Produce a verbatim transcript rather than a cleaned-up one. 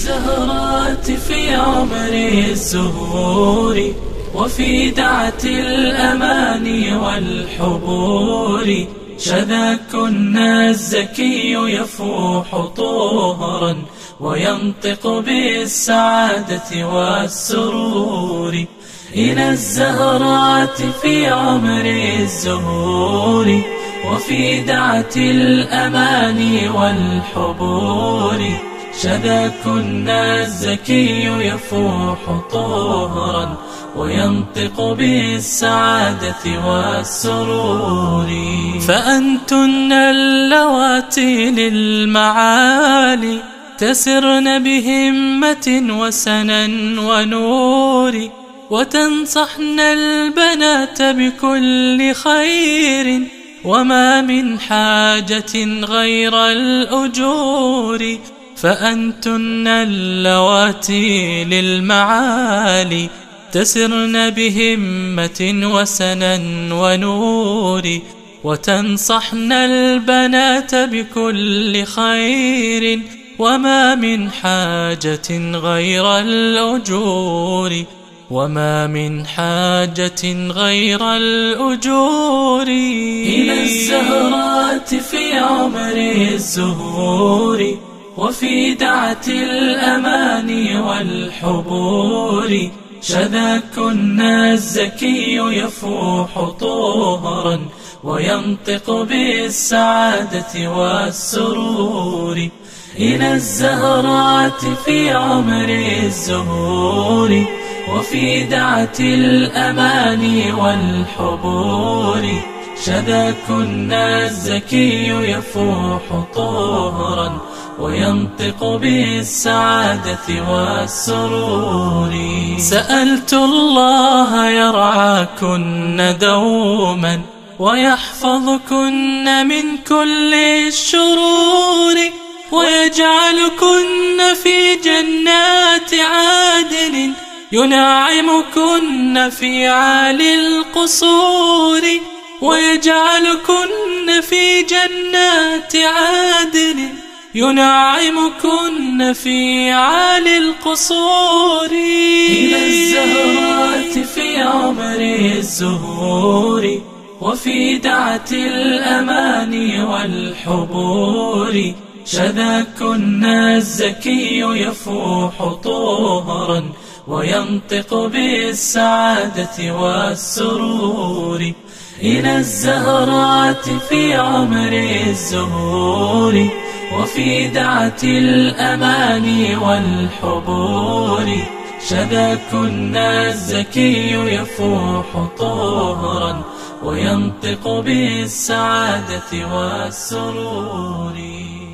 الزهرات في عمر الزهور وفي دعة الأماني والحبور شذاكن الزكي يفوح طهرا وينطق بالسعادة والسرور. إلى الزهرات في عمر الزهور وفي دعة الأماني والحبور شذاكن الزكي يفوح طهرا وينطق بالسعادة والسرور. فأنتن اللواتي للمعالي تسرن بهمة وسنا ونور وتنصحن البنات بكل خير وما من حاجة غير الأجور. فأنتن اللواتي للمعالي تسرن بهمة وسنا ونور وتنصحن البنات بكل خير وما من حاجة غير الأجور وما من حاجة غير الأجور. إلى الزهرات في عمر الزهور وفي دعة الأماني والحبور شذاكن الزكي يفوح طهرا وينطق بالسعادة والسرور. إلى الزهرات في عمر الزهور وفي دعة الأماني والحبور شذاكن الزكي يفوح طهرا وينطق بالسعادة والسرور. سألت الله يرعاكن دوما ويحفظكن من كل الشرور ويجعلكن في جنات عادن ينعمكن في عالي القصور ويجعلكن في جنات عادن ينعمكن في عالي القصور. إلى الزهرات في عمر الزهور وفي دعة الأماني والحبور شذاكن الزكي يفوح طهرا وينطق بالسعادة والسرور. إلى الزهرات في عمر الزهور وفي دعة الأماني والحبور شذاكن الزكي يفوح طهرا وينطق بالسعادة والسرور.